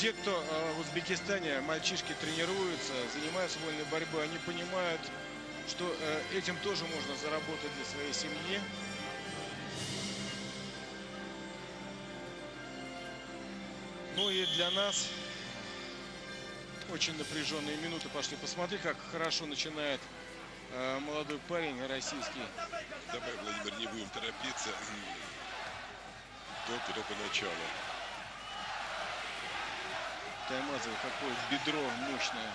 те, кто в Узбекистане, мальчишки тренируются, занимаются вольной борьбой, они понимают, что этим тоже можно заработать для своей семьи. Ну и для нас очень напряженные минуты пошли. Посмотри, как хорошо начинает молодой парень российский. Давай, Владимир, не будем торопиться. Только начало. Таймазов, какое бедро мощное.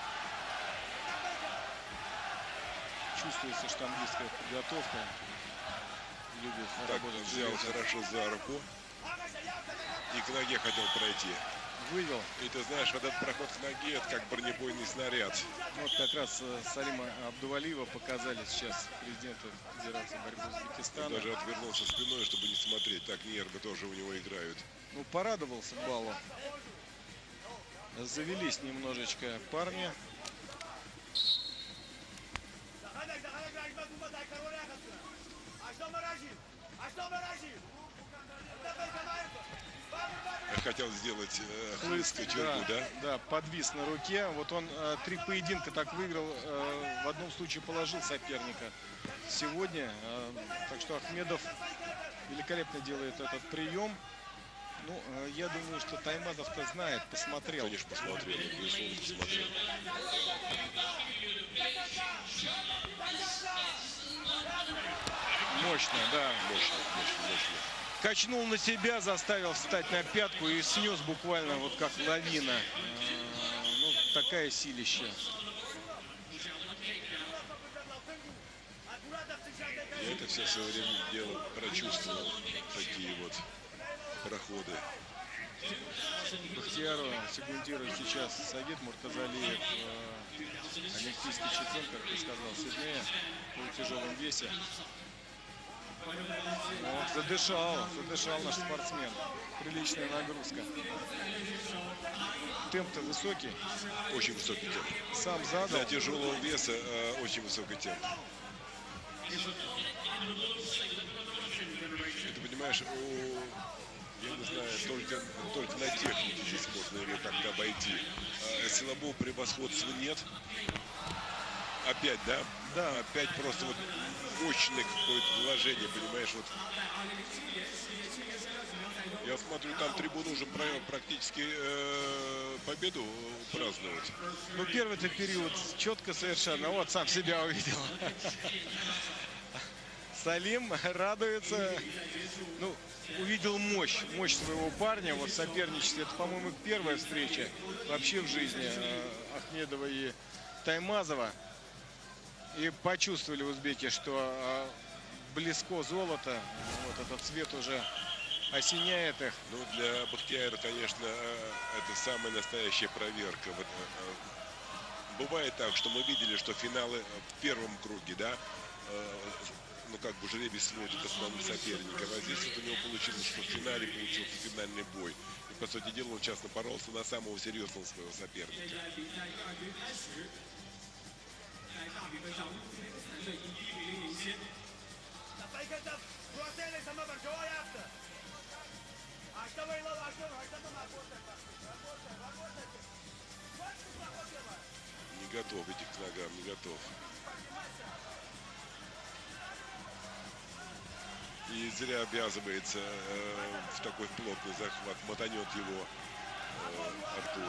Чувствуется штангистская подготовка. Любит работать. Взял хорошо за руку. И к ноге хотел пройти. Вывел. И ты знаешь, вот этот проход к ноге, это как бронебойный снаряд. Вот как раз Салима Абдувалиева показали сейчас президента Федерации борьбы Узбекистана. Он даже отвернулся спиной, чтобы не смотреть. Так нервы тоже у него играют. Ну, порадовался баллу. Завелись немножечко парни. Хотел сделать хлыст, кочергу, да? Да, подвис на руке. Вот он 3 поединка так выиграл. В одном случае положил соперника сегодня. Так что Ахмедов великолепно делает этот прием. Ну, я думаю, что Таймазов-то знает, посмотрел. Конечно, посмотрел, безусловно, посмотрел. Мощно, да. Мощно. Качнул на себя, заставил встать на пятку и снес буквально вот как лавина. Ну, такая силища. Я это все свое время дело прочувствовал. Такие вот проходы. Бахтияру секундирует сейчас Сагит Муртазалиев, олимпийский чемпион, как ты сказал, Сиднея, в тяжелом весе. Вот, задышал наш спортсмен. Приличная нагрузка. Темп-то высокий. Очень высокий темп. Сам задал. Для тяжелого веса очень высокий темп. Ты понимаешь, я не знаю, только на технике здесь можно его как-то обойти. Силового превосходства нет. Опять, да? Да. Опять просто вот мощное какое-то вложение, понимаешь, вот. Я смотрю, там трибуны уже практически победу празднуют. Ну, первый-то период четко совершенно. Вот, сам себя увидел. Салим радуется. Ну, увидел мощь своего парня. Вот в соперничестве. Это, по-моему, первая встреча вообще в жизни Ахмедова и Таймазова. И почувствовали узбеки, что близко золото. Вот этот цвет уже осеняет их. Ну, для Бахтияра, конечно, это самая настоящая проверка. Вот, бывает так, что мы видели, что финалы в первом круге, да, ну, как бы жребий смотрит основным соперником. А здесь вот у него получилось, что в финале получился финальный бой. И, по сути дела, он сейчас напоролся на самого серьезного своего соперника. Не готов идти к ногам, не готов. И зря обвязывается в такой плотный захват. Мотанет его Артур.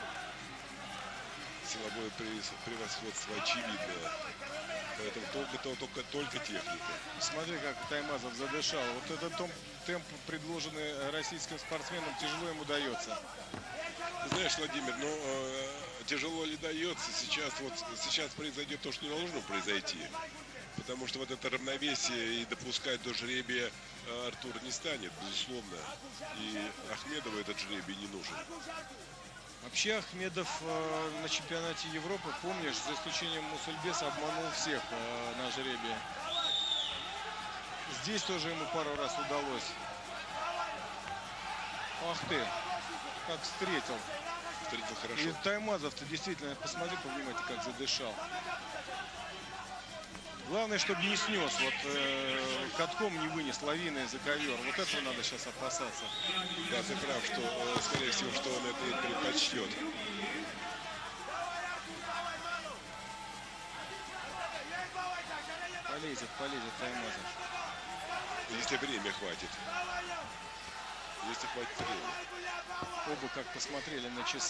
Силовое превосходство очевидное. Поэтому только техника. Смотри, как Таймазов задышал. Вот этот темп, предложенный российским спортсменам, тяжело ему дается. Ты знаешь, Владимир, ну тяжело ли дается, сейчас произойдет то, что не должно произойти. Потому что вот это равновесие и допускать до жребия Артур не станет, безусловно. И Ахмедову этот жребий не нужен. Вообще Ахмедов на чемпионате Европы, помнишь, за исключением Мусульбеса, обманул всех на жребии. Здесь тоже ему пару раз удалось. Ах ты, как встретил. Встретил хорошо. И Таймазов-то действительно, посмотри повнимательнее, как задышал. Главное, чтобы не снес, вот катком не вынес, лавиной за ковер. Вот этого надо сейчас опасаться. Да, ты прав, что, скорее всего, что он это и предпочтет. Полезет Таймазов. Если время хватит. Если хватит времени. Оба как посмотрели на часы.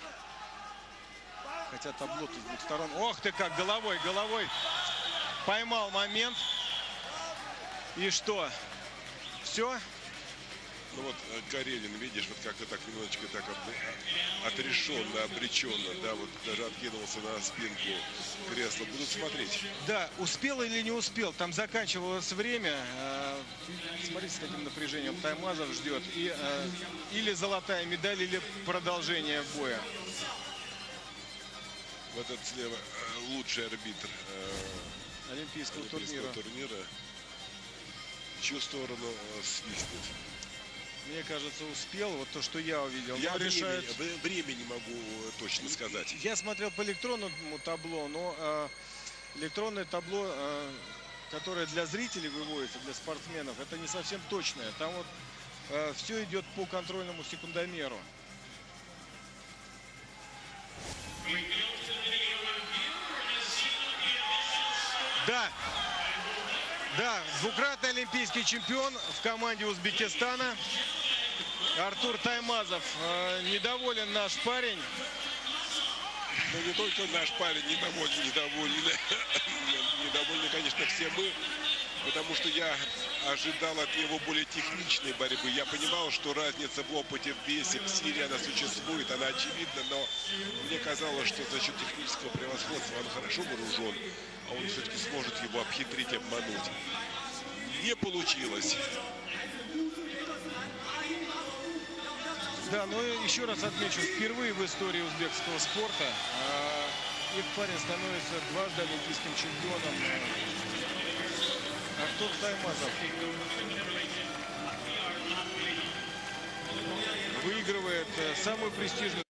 Хотя табло тут с двух сторон. Ох ты как, головой. Поймал момент. И что? Все? Ну вот Карелин, видишь, вот как-то так немножечко так отрешенно, обреченно, да, вот даже откинулся на спинку кресла. Будут смотреть. Да, успел или не успел. Там заканчивалось время. Смотрите, с каким напряжением Таймазов ждет. И или золотая медаль, или продолжение боя. Вот этот слева лучший арбитр Олимпийского турнира. В чью сторону свистнет? Мне кажется, успел. Вот то, что я увидел. Я время не могу точно сказать. Я смотрел по электронному табло, но электронное табло, которое для зрителей выводится, для спортсменов, это не совсем точное. Там вот все идет по контрольному секундомеру. Да, двукратный олимпийский чемпион в команде Узбекистана Артур Таймазов. Недоволен наш парень. Но не только наш парень недовольны, конечно, все мы, потому что я ожидал от него более техничной борьбы. Я понимал, что разница в опыте, в весе, в силе, она существует, она очевидна, но мне казалось, что за счет технического превосходства он хорошо вооружен, а он все-таки сможет его обхитрить, обмануть. Не получилось. Да, но еще раз отмечу, впервые в истории узбекского спорта этот парень становится дважды олимпийским чемпионом. Артур Таймазов выигрывает самую престижную